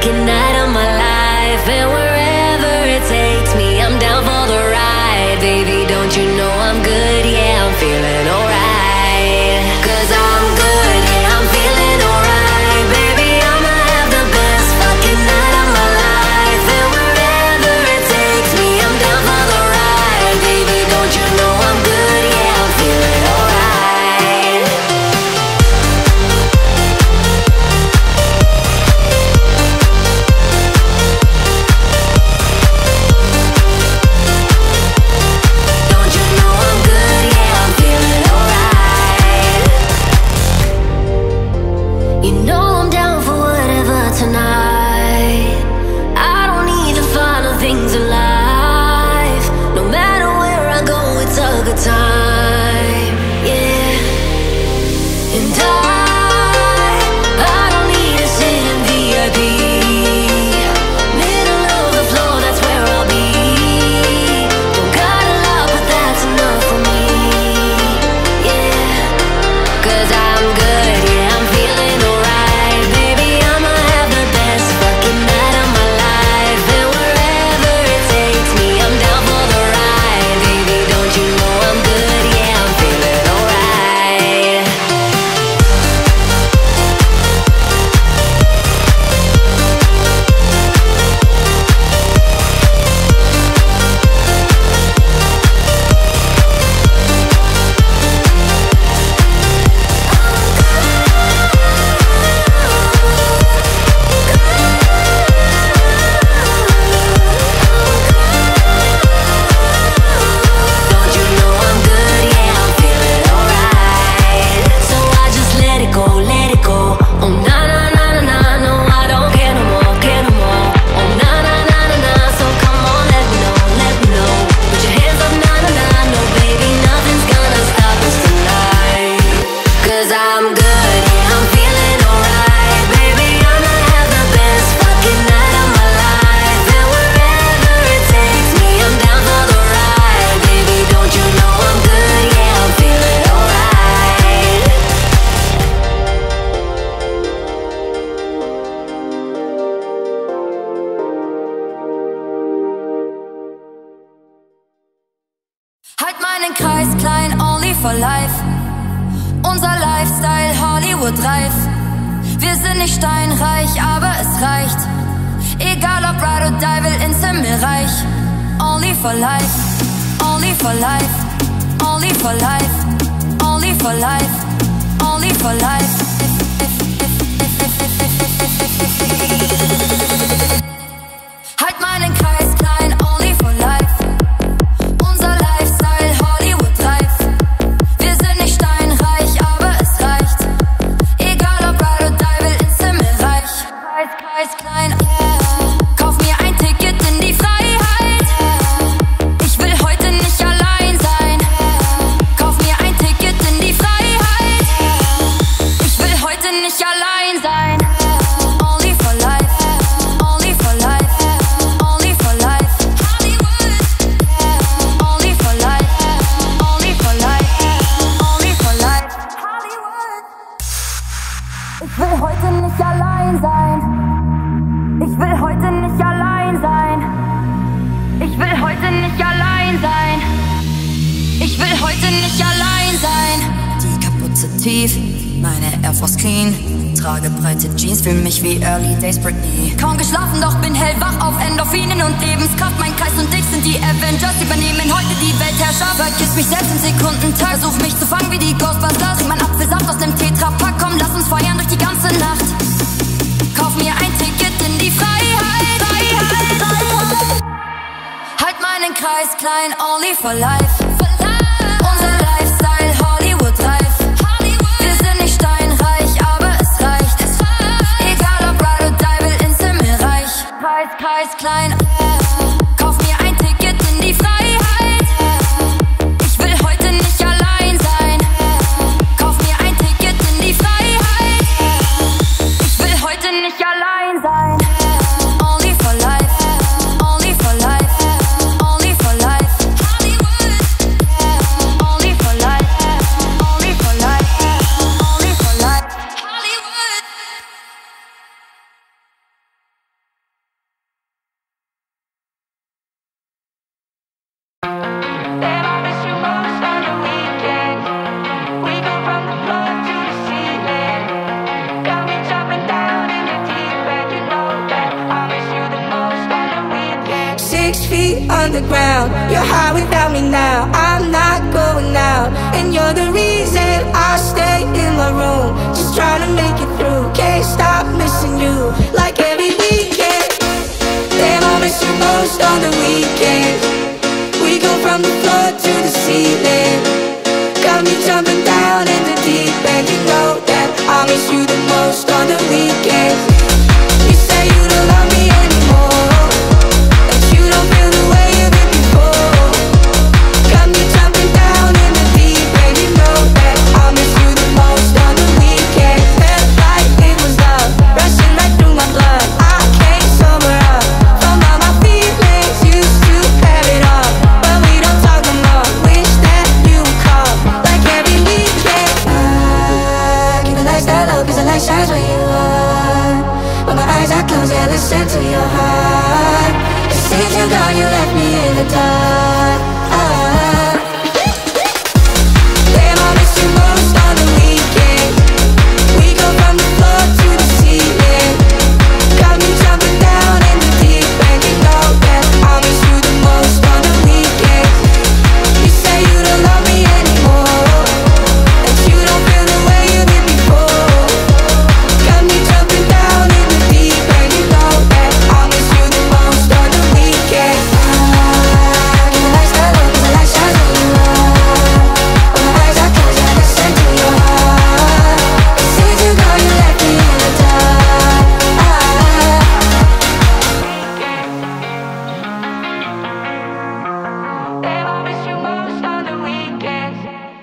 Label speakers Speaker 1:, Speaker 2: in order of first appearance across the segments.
Speaker 1: fucking night of my life. And wherever it takes me, I'm down for the ride. Baby, don't you know I'm good? Yeah, I'm feeling alright. 'Cause I'm good, yeah, I'm feeling alright. Baby, I'ma have the best fucking night of my life. And wherever it takes me, I'm down for the ride. Baby, don't you know I'm good? Yeah, I'm feeling alright. Don't you know I'm good? Yeah, I'm feeling alright. You know I'm down for whatever tonight. I don't need the final things in life. No matter where I go, it's a good time. Yeah. And I don't need to sit in VIP. Middle of the floor, that's where I'll be. Don't got a lot, but that's enough for me. Yeah. 'Cause I'm good, yeah, I'm feeling alright. Baby, I'ma have the best fucking night of my life. And wherever it takes me, I'm down for the ride. Baby, don't you know I'm good? Yeah, I'm feeling alright. Don't you know I'm good? Yeah, I'm feeling alright. So I just let it go, let it go. Oh na na na na na, no, I don't care no more, care no more. Oh na na na na na, so come on, let me know, let me know. Put your hands up, na na na, no baby, nothing's gonna stop us tonight. 'Cause I'm good, yeah, I'm feeling alright. Baby, I'ma have the best fucking night of my life. And wherever it takes me, I'm down for the ride. Baby, don't you know I'm good? Yeah, I'm feeling alright.
Speaker 2: Halt meinen Kreis klein, only for life. Unser Lifestyle Hollywood-reif. Wir sind nicht steinreich, aber es reicht. Egal ob Ride or Die, will ins Himmelreich. Only for life, only for life, only for life, only for life, only for life. Halt meinen Kreis klein, only for life. Unser Lifestyle Hollywood-reif. Wir sind nicht steinreich, aber es reicht. Egal ob Ride or Die, will ins Himmelreich. Kreis klein, kauf mir ein Ticket in die Freiheit. Ich will heute nicht allein sein. Kauf mir ein Ticket in die Freiheit. Ich will heute nicht allein sein. Only for life, only for life, only for life. Hollywood. Only for life, only for life, only for life. Hollywood. Ich will heute nicht allein sein. Ich will heute nicht allein sein. Ich will heute nicht allein sein. Ich will heute nicht allein sein. Die Kapuze tief, meine Air Force clean. Trage breite Jeans, fühl mich wie Early Days Britney. Kaum geschlafen, doch bin hellwach auf Endorphinen und Lebenskraft. Mein Kreis und ich sind die Avengers, übernehmen heute die Weltherrschaft. Vergiss mich selbst im Sekundentag, versuch mich zu fangen wie die Ghostbusters. Trink mein Apfelsaft aus dem Tetrapack, komm, lass uns feiern durch die ganze Nacht. Kauf mir ein Ticket in die Freiheit, Freiheit, Freiheit. Halt meinen Kreis klein, only for life. Unser Lifestyle Hollywood-reif. Wir sind nicht steinreich, aber es reicht. Egal ob Ride or Die, will ins Himmelreich. Kreis klein, kauf mir ein Ticket in die Freiheit. Ich will heute nicht allein sein. Kauf mir ein Ticket in die Freiheit. Ich will heute nicht allein sein. Only for life, only for life, only for life. Hollywood. Only for life, only for life, only for life. Hollywood.
Speaker 3: underground. You're high without me now. I'm not going out, and you're the reason I stay in my room, just trying to make it through. Can't stop missing you, like every weekend. Damn, I miss you most on the weekend. We go from the floor to the ceiling. Got me jumping down in the deep end. You know that I miss you the most on the weekends. You say you don't love me anymore, that you don't feel the way you did before. Got me jumping down in the deep end. You know that I miss you the most on the weekends. Felt like it was love, rushing right through my blood. I can't sober up from all my feelings. Used to have it all, but we don't talk no more. Wish that you would call, like every weekend. I keep the lights that low, 'cause the light shines where you are. When my eyes are closed, yeah, listen to your heart. It seems you're gone, you left me in the dark. Damn, I miss you most on the weekend. We go from the floor to the ceiling. Got me jumping down in the deep end. You know that I miss you the most on the weekend. You say you don't love me anymore, that you don't feel the way you did before. Got me jumping down in the deep end. You know that I miss you the most on the weekend. Keep the lights that low, 'cause the light shines where you are. When my eyes are closed, yeah, listen to your heart. It seems you gone, you left me in the dark. Damn, I miss you most on the weekends.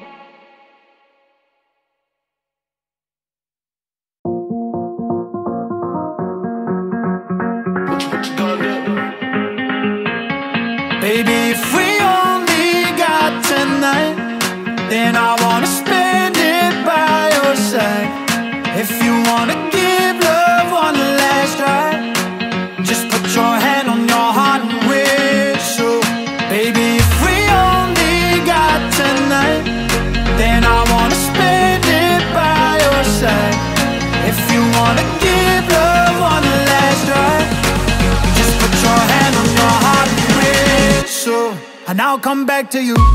Speaker 4: Baby, if we only got tonight, then I wanna spend it by your side. If you wanna give love one last try, just put your hand on your heart and whistle. Baby, if we only got tonight, then I wanna spend it by your side. If you wanna give love one last try, just put your hand on your heart and whistle, and I'll come back to you.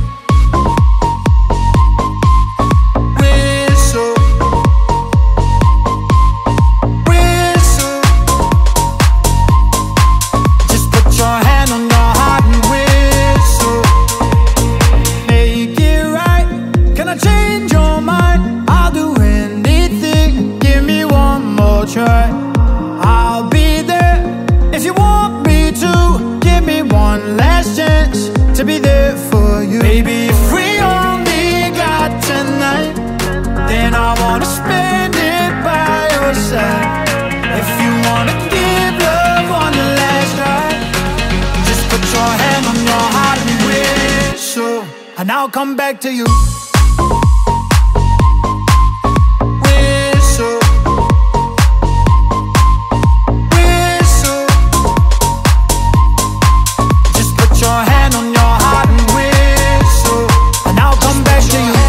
Speaker 4: Whistle, whistle. Just put your hand on your heart and whistle. Make it right. Can I change your mind? I'll do anything. Give me one more try. I'll be there if you want me to. Give me one last chance to be there for you. Baby, if we only got tonight, then I wanna spend it by your side. If you wanna give love one last try, just put your hand on your heart and whistle, and I'll come back to you. Whistle, whistle. Just put your hand on your heart and whistle, and I'll come back to you.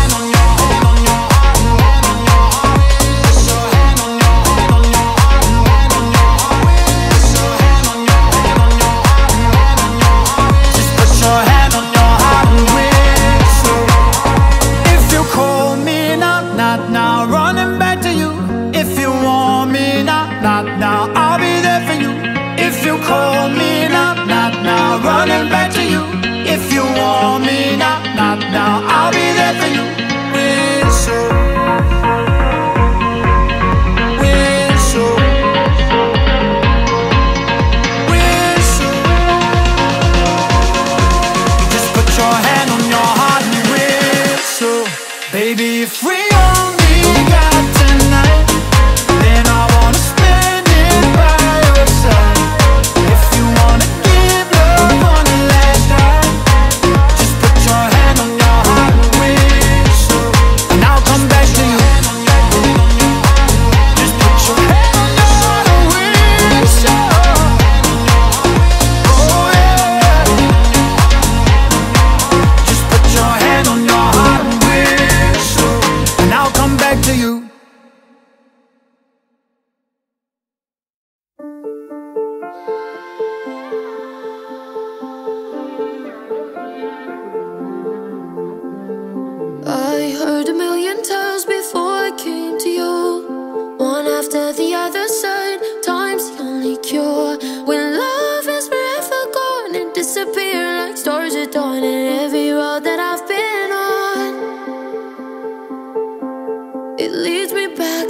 Speaker 4: Just put your hand on your heart and whistle.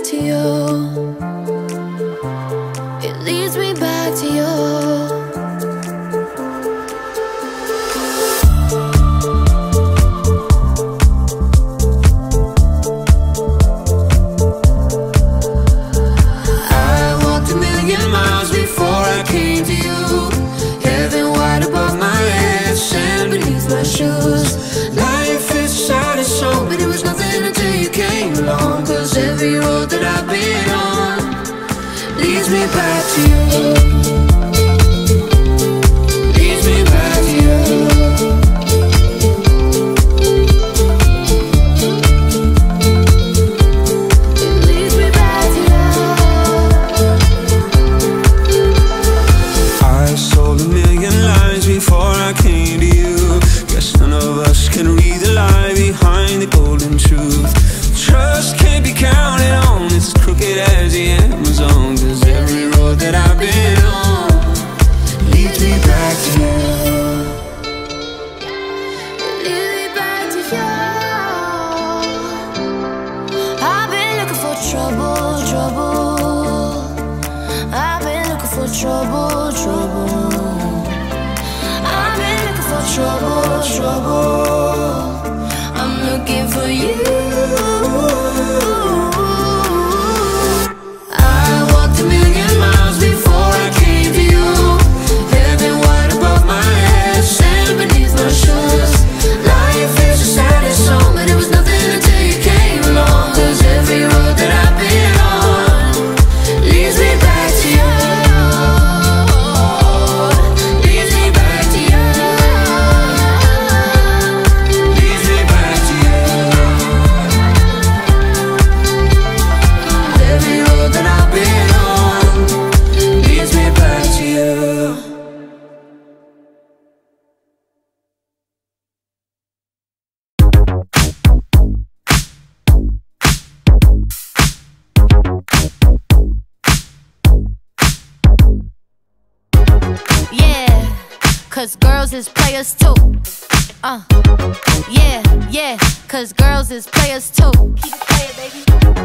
Speaker 2: to you. It leads me back to you.
Speaker 5: Life is sad and so, but it was nothing until you came along. Cause every road that I've been on leads me back to you. Leads me back to you. Leads me back to you. I sold a million lies before I came to you. None of us can read the lie behind the golden truth. Trust can't be counted on, it's as crooked as the Amazon. Cause every road that I've been on leads me back to you.
Speaker 2: Lead me back to you. I've been looking for trouble, trouble. I've been looking for trouble, trouble. I've been looking for trouble, trouble. I'm looking for you.
Speaker 5: I walked a million miles before I came to you. Heaven wide above my head, sand beneath my shoes. Life is a saddest song, but it was nothing until you came along. Cause every road that I've been on leads me back to you. Leads me back to you. Leads me back to you. Every road that I've been on leads me back to you.
Speaker 2: Yeah, cause girls is players too. Yeah, yeah, cause girls is players too. Keep it playing, baby.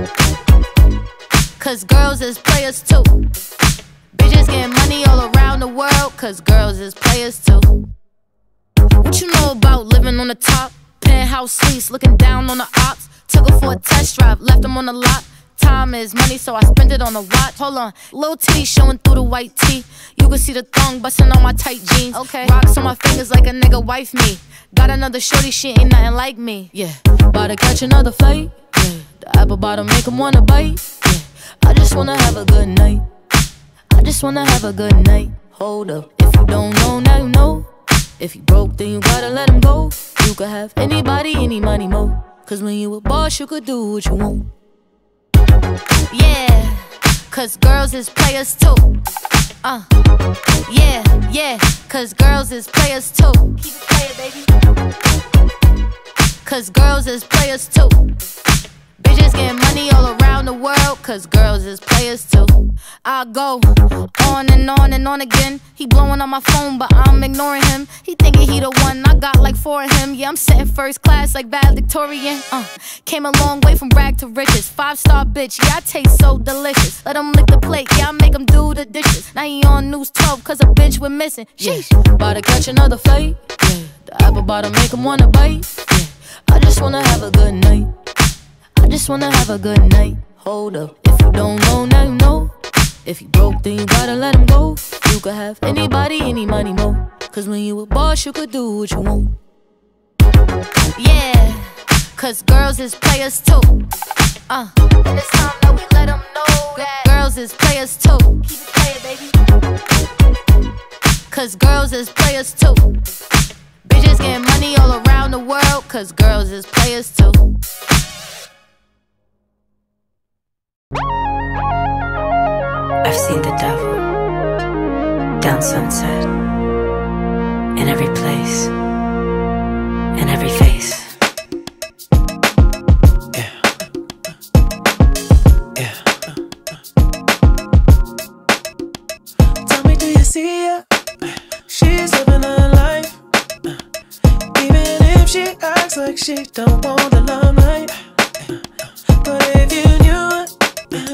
Speaker 2: Cause girls is players too. Bitches getting money all around the world, cause girls is players too. What you know about living on the top? Penthouse suites, looking down on the ops. Took her for a test drive, left them on the lot. Time is money, so I spend it on a watch. Hold on, little titty showing through the white tee. You can see the thong bustin' on my tight jeans. Okay, rocks on my fingers like a nigga wife me. Got another shorty, she ain't nothing like me. Yeah, about to catch another flight. Yeah, the apple bottom make him wanna bite. Yeah, I just wanna have a good night. I just wanna have a good night. Hold up, if you don't know, now you know. If you broke, then you gotta let him go. You could have anybody, any money, mo. Cause when you a boss, you could do what you want. Yeah, cause girls is players too. Yeah, yeah, cause girls is players too. Keep it playing, baby. Cause girls is players too. Bitches getting money all around the world, cause girls is players too. I go on and on and on again. He blowing on my phone, but I'm ignoring him. He thinking he the one, I got like 4 of him. Yeah, I'm sitting first class like valedictorian. Came a long way from rag to riches. 5-star bitch, yeah, I taste so delicious. Let him lick the plate, yeah, I make him do the dishes. Now he on news 12, cause a bitch we're missing. Sheesh, about to catch another flight. Yeah, the apple bottom make him wanna bite. Yeah, I just wanna have a good night. I just wanna have a good night. Hold up, if you don't know, now you know. If you broke, then you gotta let him go. You could have anybody, any money, mo. Cause when you a boss, you could do what you want. Yeah, cause girls is players too. And it's time that we let them know that girls is players too. Keep it playing, baby. Cause girls is players too. Bitches getting money all around the world, cause girls is players too.
Speaker 6: I've seen the devil down Sunset, in every place, in every face.
Speaker 5: Yeah. Yeah. Tell me, do you see her? She's living her life. Even if she acts like she don't want the limelight. But if you knew it,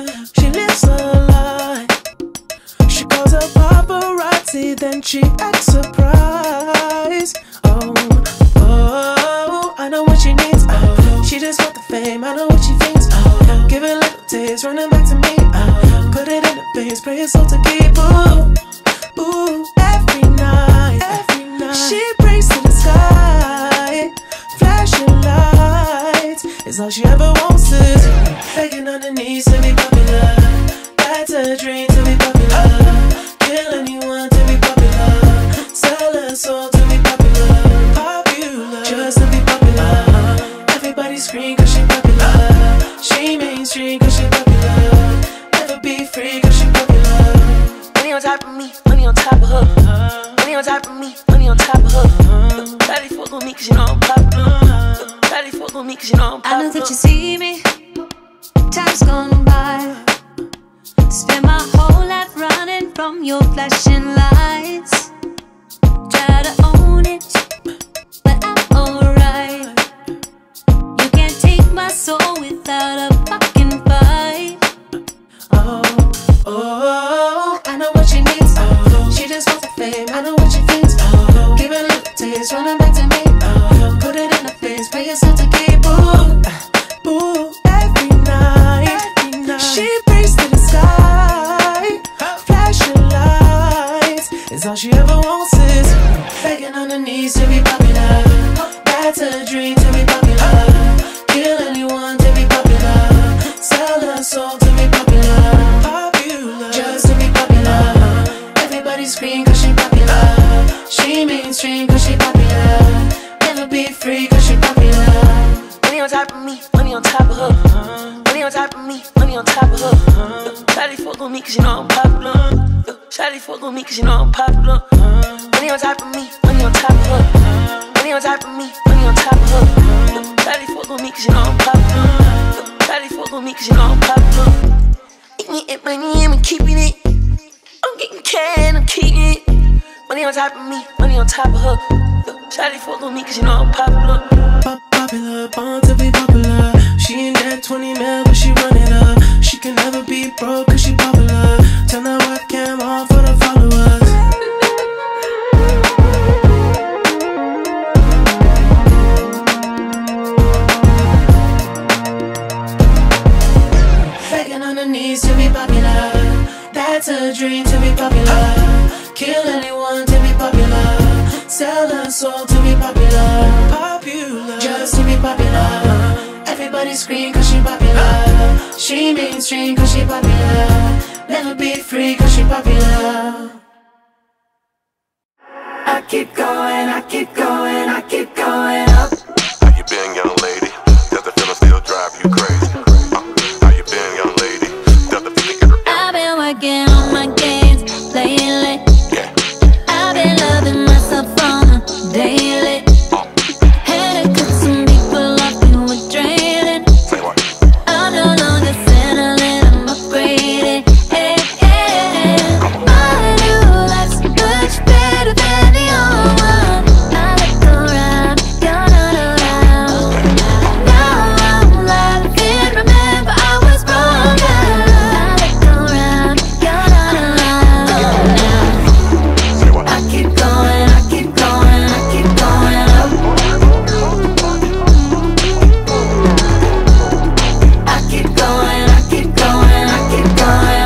Speaker 7: tears running back to me. Put it in the veins, pray it's all to keep. Ooh, ooh, every night, she prays to the sky. Flashing lights is all she ever wants is begging on her knees to be popular. That's a dream to be popular. Kill anyone to be popular. Sell her soul to be popular. Popular, just to be popular. Everybody scream cause she popular. She mainstream cause she popular. Never be free cause she popular. Money on top of me, money on top of her. Money on top of me, money on top of her. Daddy fuck with me cause you know I'm popular. Daddy fuck with me cause you know I'm popular.
Speaker 1: I know that you see me, time's gone by. Spend my whole life running from your flashing lights. Try to own it, but I'm alright. You can't take my soul without a fucking fight.
Speaker 7: Oh, oh, I know what she needs. She just wants the fame, I know what she thinks. Give it a little taste, running back to me. Put it in the face, pay yourself to keep. Ooh, ooh, every night. She prays to the sky. Flashing lights is all she ever wants is begging on her knees to be popular. That's a dream to be popular. Kill anyone to be popular. Sell her soul to be popular. Popular, just to be popular. Everybody scream cause she popular. She mainstream cause she popular. Never be free cause she popular. Money on top of me, money on top of her. Money on top of me, money on top of her. Shawty fuck with me cause you know I'm popular. Shawty fuck with me cause you know I'm popular. Money on top of me, money on top of her. Money on top of me, money on top of her. Shawty fuck with me cause you know I'm popular. Shawty fuck with me cause you know I'm popular. Eating it, money, I'm keeping it. I'm getting can, I'm keeping it. Money on top of me, money on top of her. Shawty fuck with me cause you know I'm popular. Popular, born to be popular. She ain't that 20 mil, but she run it up. She can never be broke cause she popular. Turn that webcam on for the followers. Begging on her knees to be popular. That's a dream to be popular. Kill anyone to be popular. Sell her soul to be popular. Popular, just to be popular. Everybody scream cause she popular. She mainstream cause she popular. Never be free cause she popular. I keep going, I keep going, I keep going up.
Speaker 8: How you been, young lady? Does the feeling still drive you crazy? How you been, young lady? Does the feeling get her?
Speaker 1: I've been working on my games lately. I've been loving myself on a daily. Had to cut some people off who were draining. I'm no longer settling, I'm upgrading. Hey, hey. My new life's much better than the old one. I look around, you're not around. Now I'm laughing, remember I was wrong. I look around, you're not around. I keep going, I keep going, I keep going up. I keep going, I keep going, I keep going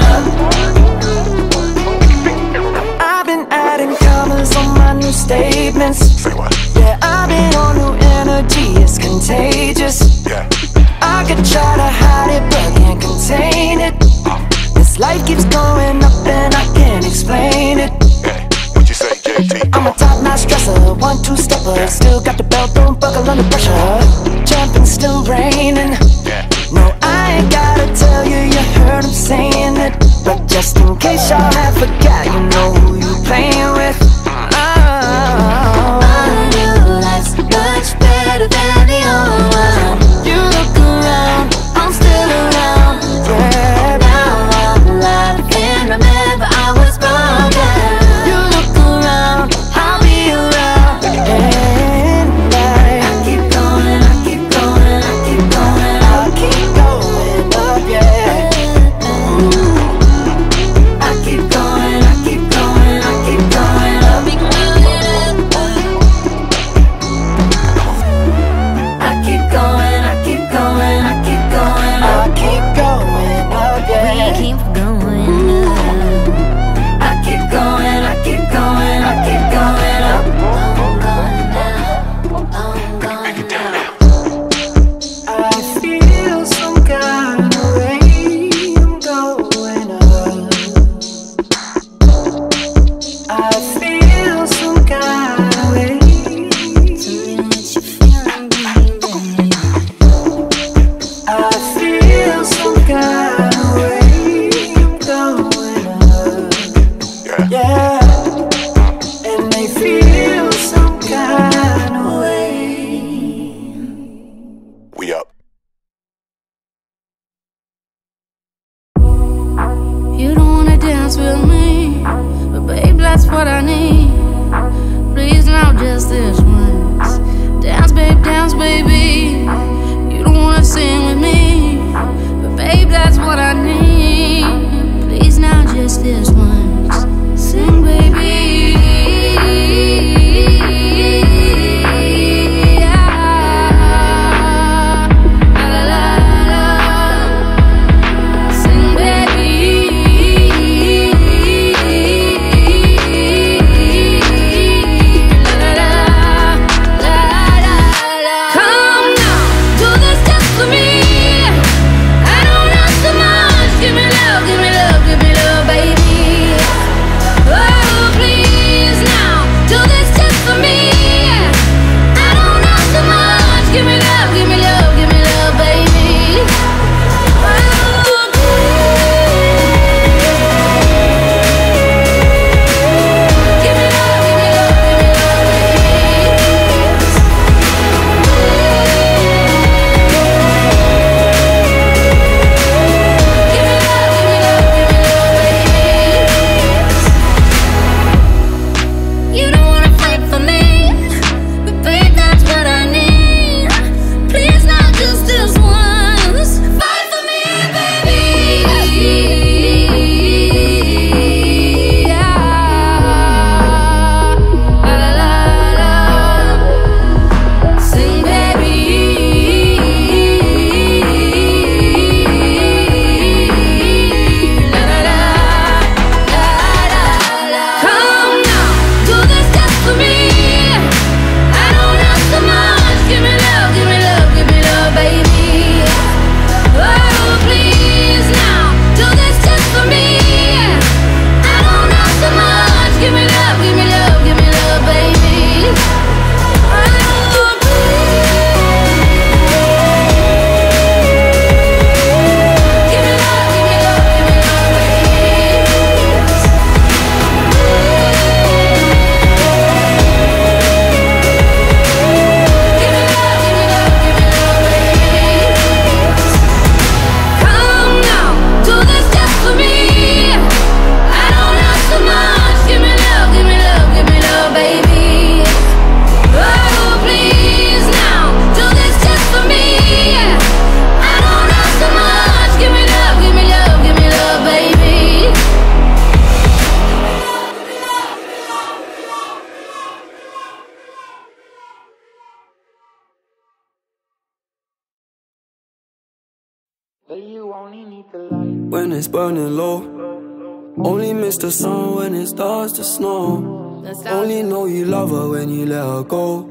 Speaker 1: up.
Speaker 7: I've been adding commas on my new statements. Yeah, I've been on new energy, it's contagious. I could try to hide it, but can't contain it. This life keeps going up and I can't explain it.
Speaker 8: What you say, JT?
Speaker 7: I'm a top-notch dresser, 1-2 stepper. Still got the belt, don't buckle under pressure. Jumping, still raining. No, I ain't gotta tell you, you heard him saying it. But just in case y'all have forgot, you know who you playing with.
Speaker 1: My new life's much better than the old one. You look around, I'm still around.
Speaker 7: Yeah,
Speaker 1: Now I'm laughing, remember I was wrong.
Speaker 7: you look around,
Speaker 1: I'll be around.
Speaker 7: and
Speaker 1: I keep going, I keep going, I keep going
Speaker 7: I keep going up, yeah.
Speaker 1: I
Speaker 9: what I need. Please now, just this once. Dance, baby. You don't wanna sing with me, but babe, that's what I need. Please now, just this once. Sing, baby.
Speaker 5: When it's burning low, only miss the sun when it starts to snow. Only know you love her when you let her go.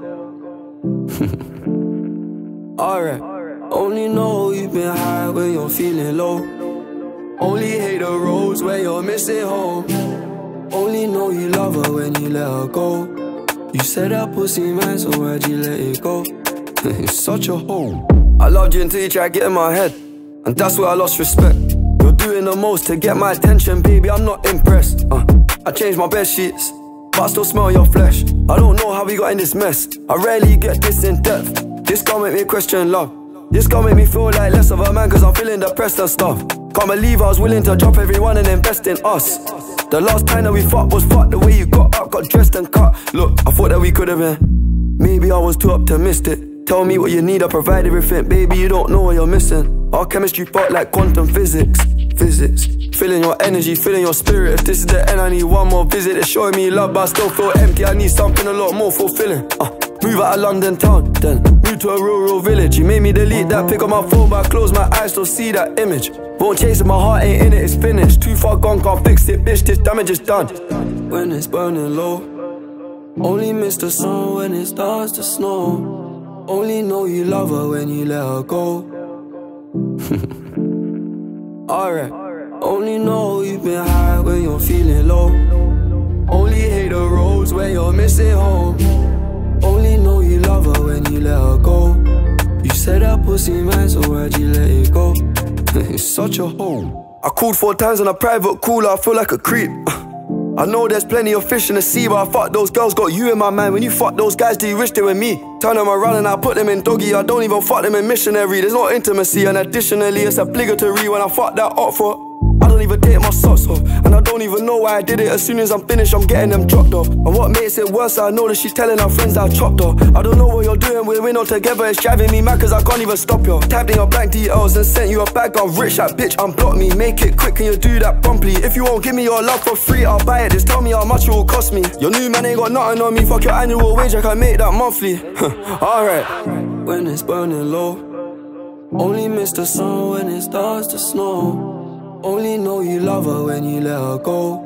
Speaker 5: Alright, only know you've been high when you're feeling low. Only hate the roads where you're missing home. Only know you love her when you let her go. You said that pussy man, so why'd you let it go? It's such a hole. I loved you until you tried getting my head, and that's where I lost respect. You're doing the most to get my attention, baby, I'm not impressed. I changed my bed sheets, but I still smell your flesh. I don't know how we got in this mess. I rarely get this in depth. This gon' make me question love. This gon' make me feel like less of a man, cause I'm feeling depressed and stuff. Can't believe I was willing to drop everyone and invest in us. The last time that we fucked was fucked. The way you got up, got dressed and cut. Look, I thought that we could've been. Maybe I was too optimistic. Tell me what you need, I provide everything. Baby, you don't know what you're missing. Our chemistry fought like quantum physics. Feeling your energy, feeling your spirit. If this is the end, I need one more visit. It's showing me love, but I still feel empty. I need something a lot more fulfilling. Move out of London town, then move to a rural village. You made me delete that pic on my phone, but I close my eyes, still see that image. Won't chase it, my heart ain't in it, it's finished. Too far gone, can't fix it, bitch, this damage is done. When it's burning low, only miss the sun when it starts to snow. Only know you love her when you let her go. Alright, only know you've been high when you're feeling low. Only hate the roads where you're missing home. Only know you love her when you let her go. You said that pussy man, so why'd you let it go? It's such a hole. I called 4 times on a private cooler, I feel like a creep. I know there's plenty of fish in the sea, but I fuck those girls, got you in my mind. When you fuck those guys, do you wish they were me? Turn them around and I put them in doggy. I don't even fuck them in missionary. There's no intimacy, and additionally it's obligatory when I fuck that up for. I don't even take my socks off, and
Speaker 10: and I don't even know why I did it. As soon as I'm finished, I'm getting them dropped off. And what makes it worse, I know that she's telling her friends that I chopped her. I don't know what you're doing, we're not together. It's driving me mad cause I can't even stop you. Tapped in your bank details and sent you a bag of rich. That bitch unblock me, make it quick, can you do that promptly? If you won't give me your love for free, I'll buy it. Just tell me how much it will cost me. Your new man ain't got nothing on me. Fuck your annual wage, I can make that monthly. Alright. When it's burning low, only miss the sun when it starts to snow. Only know you love her when you let her go.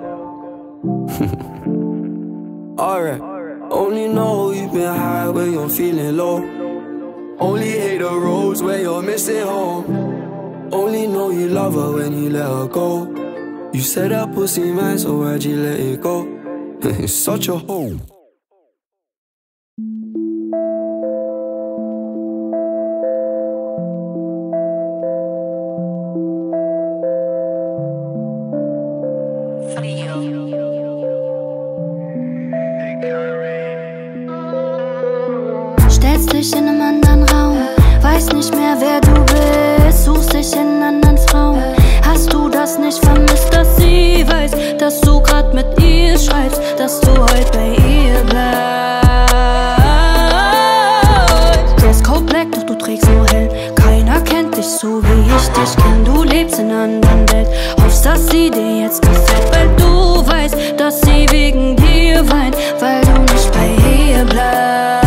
Speaker 10: Alright. Only know you've been high when you're feeling low. Only hate the roads where you're missing home. Only know you love her when you let her go. You said that pussy man, so why'd you let it go? It's such a hole.
Speaker 11: Stellst dich in einem anderen Raum, weiß nicht mehr wer du bist, suchst dich in anderen Frauen. Hast du das nicht vermisst, dass sie weiß, dass du grad mit ihr schreibst, dass du heute bei ihr bleibst? Dresscode black, doch du trägst nur hell. Keiner kennt dich so wie ich dich kenn. Du lebst in einer anderen Welt, hoffst, dass sie dir jetzt gefällt, weil du weißt, dass sie wegen dir weint, weil du nicht bei ihr bleibst.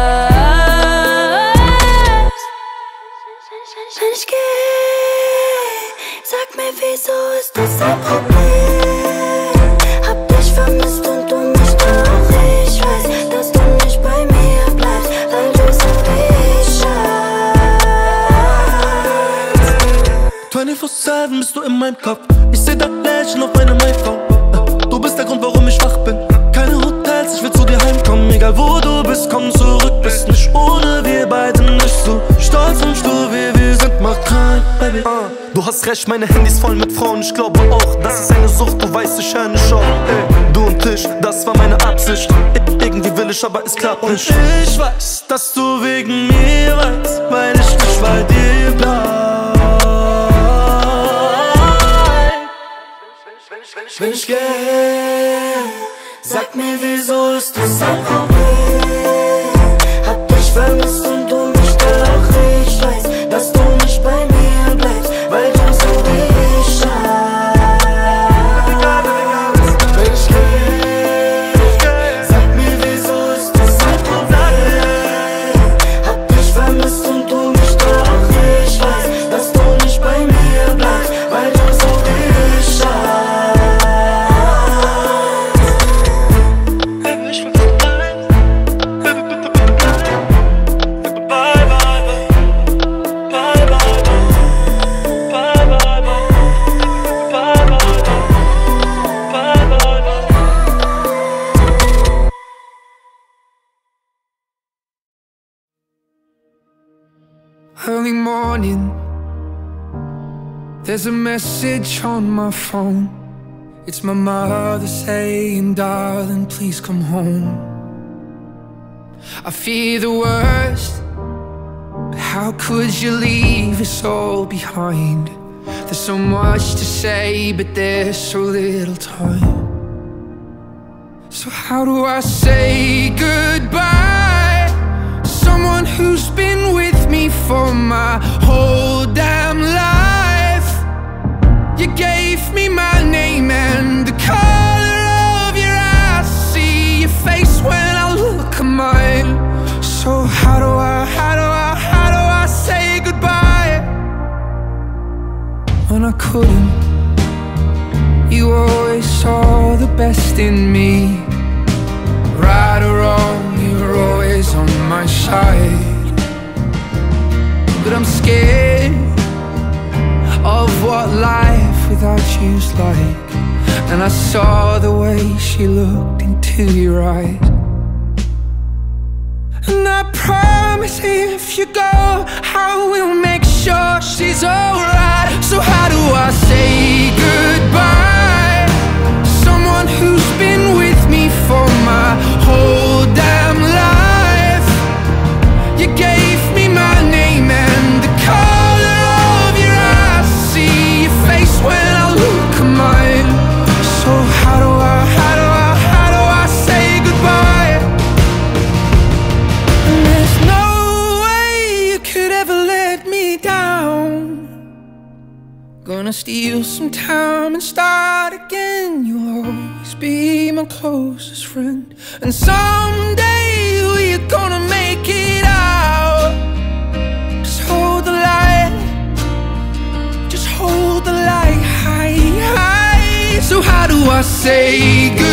Speaker 11: Wenn ich geh, sag mir, wieso ist das ein Problem? Hab dich vermisst und du mich doch. Ich weiß, dass du nicht bei mir bleibst, weil du so wie scheinst.
Speaker 12: 24/7 bist du in meinem Kopf. Ich seh dein Lächeln auf meinem iPhone. Du bist der Grund, warum ich wach bin. Keine Hotels, ich will zu dir heimkommen. Egal wo du bist, komm zurück. Bist nicht ohne wir beide nicht so stolz und stur wie wir sind. Mach kein Baby. Du hast recht, meine Handy ist voll mit Frauen. Ich glaube auch, das ist eine Sucht, du weißt, ich höre nicht auf. Du und ich, das war meine Absicht. Irgendwie will ich, aber es klappt nicht. Und ich weiß, dass du wegen mir weinst, weil ich nicht bei dir bleib.
Speaker 11: Wenn ich geh, sag mir, wieso ist das ein Problem? Hab dich vermisst und du mich doch. Ich weiß, dass du nicht bei mir bleibst, weil du so wie ich scheinst. Wenn ich geh, sag mir, wieso ist das ein Problem? Hab dich vermisst und du mich doch. Ich weiß, dass du nicht bei mir bleibst, weil du so wie ich scheinst.
Speaker 13: Early morning, there's a message on my phone. It's my mother saying, darling, please come home. I fear the worst, but how could you leave us all behind? There's so much to say, but there's so little time. So how do I say goodbye? Someone who's been with me for my whole damn life. You gave me my name and the color of your eyes. See your face when I look at mine. So how do I say goodbye? When I couldn't, you always saw the best in me. Right or wrong, you were always on my side. But I'm scared of what life without you's like. And I saw the way she looked into your eyes. And I promise if you go, I will make sure she's alright. So how do I say goodbye? Someone who's been with me for my whole damn life. You gave me my name and the color of your eyes. See your face when I look at mine. steal some time and start again. You'll always be my closest friend. And someday we're gonna make it out. Just hold the light, just hold the light high, high. So how do I say goodbye?